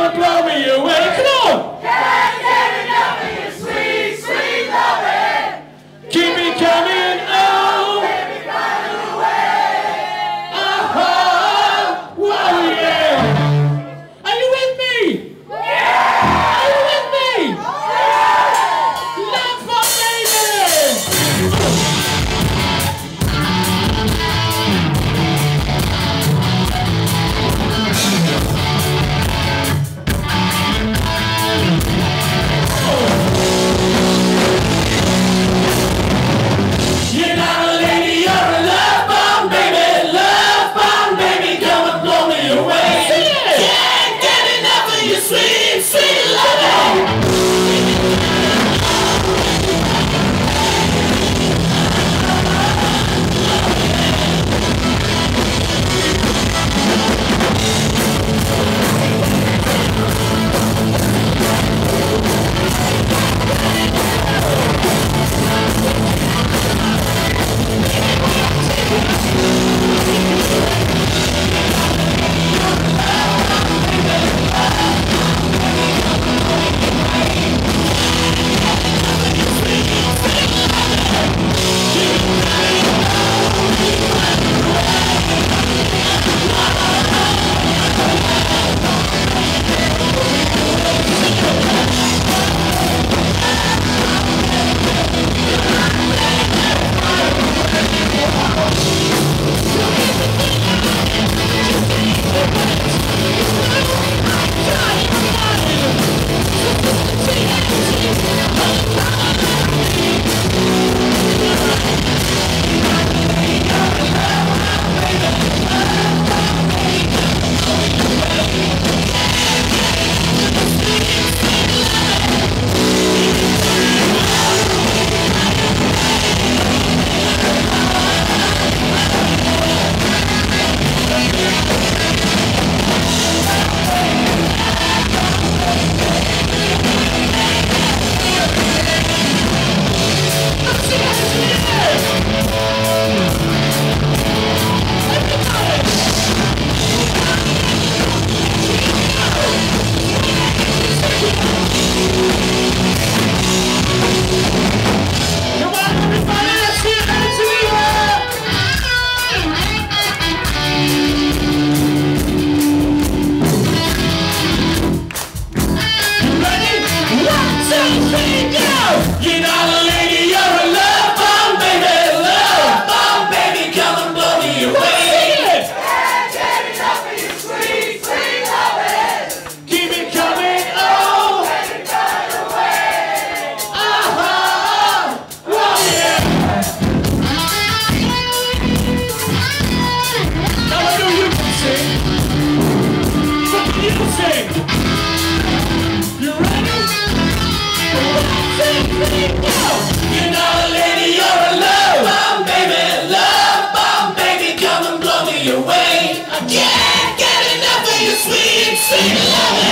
come and blow me away. Come on! Can't get enough of your sweet, sweet loving. Keep me coming, oh! Baby, fly away. Oh, whoa, yeah! Are you with me? Yeah! Are you with me? Yeah! Love for baby! You're not a lady, you're a love bomb, baby. Love bomb, baby, come and blow me away. Can't get enough of your sweet, sweet loving. Come on, everybody, let's hear it to the air. You ready? 1, 2, 3, go! You're not a lady, you're a love bomb, baby. Love bomb, baby, come and blow me away. Can't get enough of your sweet, sweet loving. Keep it coming, oh! Baby, fly away. Uh-huh! Whoa, yeah! Now I know you can sing. What can you sing? You ready? 1, 2, 3, go! You're not a lady, you're a love bomb, baby. Love bomb, baby, come and blow me away. I can't get enough of your sweet, sweet love.